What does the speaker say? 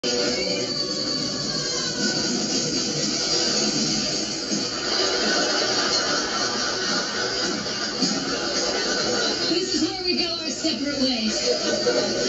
This is where we go our separate ways.